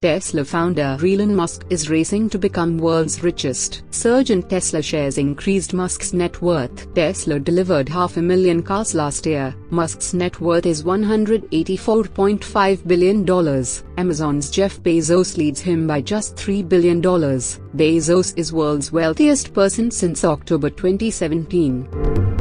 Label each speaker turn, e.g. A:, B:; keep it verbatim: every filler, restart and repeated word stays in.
A: Tesla founder Elon Musk is racing to become world's richest. Surge in Tesla shares increased Musk's net worth. Tesla delivered half a million cars last year. Musk's net worth is one hundred eighty-four point five billion dollars. Amazon's Jeff Bezos leads him by just three billion dollars. Bezos is world's wealthiest person since October twenty seventeen.